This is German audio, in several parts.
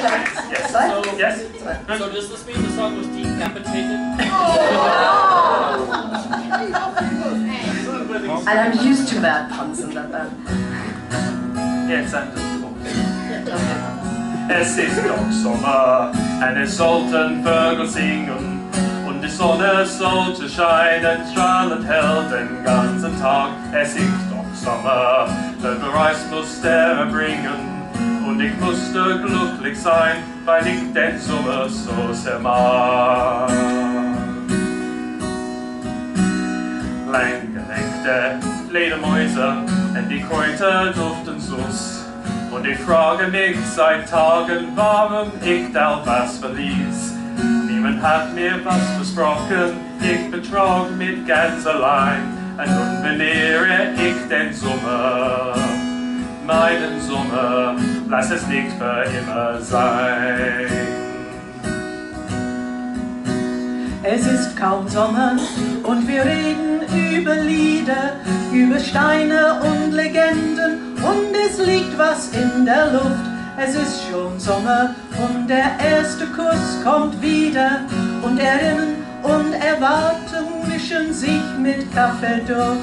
Yes. Yes. So does this mean the song was decapitated? And I'm used to bad puns in that band. Yes, Es ist doch Sommer, eine sollten Vögel singen und die Sonne sollte scheinen, strahlend hell den ganzen Tag. Es ist doch Sommer, der Bereich muss der erbringen und ich musste glücklich sein, weil ich den Sommer so sehr mag. Langgelenkte Fledermäuse und die Kräuter duften süß. Und ich frage mich seit Tagen, warum ich da was verließ. Niemand hat mir was versprochen, ich betrog mich ganz allein. Und nun benehre ich den Sommer, meinen Sommer, lass es nicht für immer sein. Es ist kaum Sommer und wir reden über Lieder, über Steine und Legenden und es liegt was in der Luft. Es ist schon Sommer und der erste Kuss kommt wieder und Erinnern und Erwartung mischen sich mit Kaffeeduft.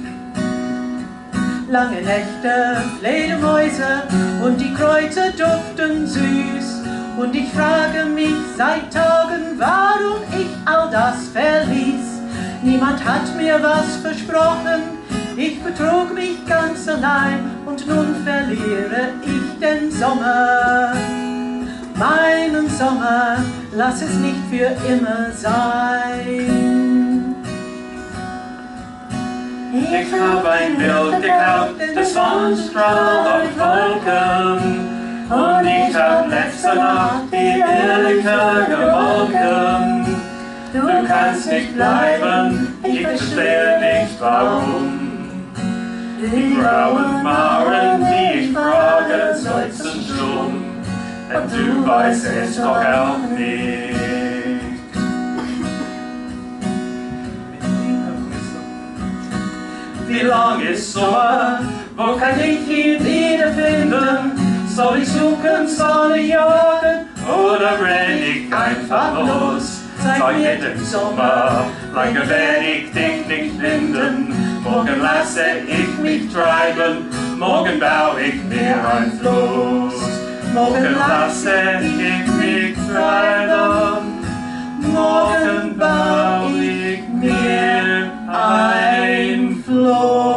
Lange Nächte, Fledermäuse und die Kräuter duften süß. Und ich frage mich seit Tagen, warum ich all das verließ. Niemand hat mir was versprochen, ich betrog mich ganz allein. Und nun verliere ich den Sommer, meinen Sommer, lass es nicht für immer sein. Ich habe ein Bild gekauft, das Sonnenstrahl auf Wolken. Und ich hab letzte Nacht die Ehrliche gemolken. Du kannst nicht bleiben, ich verstehe nicht warum. Die grauen Mauern, die ich frage, seufzen stumm. Und du weißt es doch auch nicht. Wie lang ist Sommer? Wo kann ich ihn wiederfinden? Soll ich suchen, soll ich jagen oder renn ich einfach los? Zeig mir den Sommer, lange werd ich dich nicht finden. Morgen lasse ich mich treiben, morgen bau ich mir ein Floß. Morgen lasse ich mich treiben, morgen bau ich mir ein Floß.